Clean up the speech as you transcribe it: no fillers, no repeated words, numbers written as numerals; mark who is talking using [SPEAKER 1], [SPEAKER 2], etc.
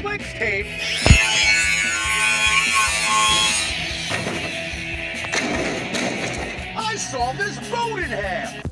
[SPEAKER 1] Flicks tape. I saw this boat in half.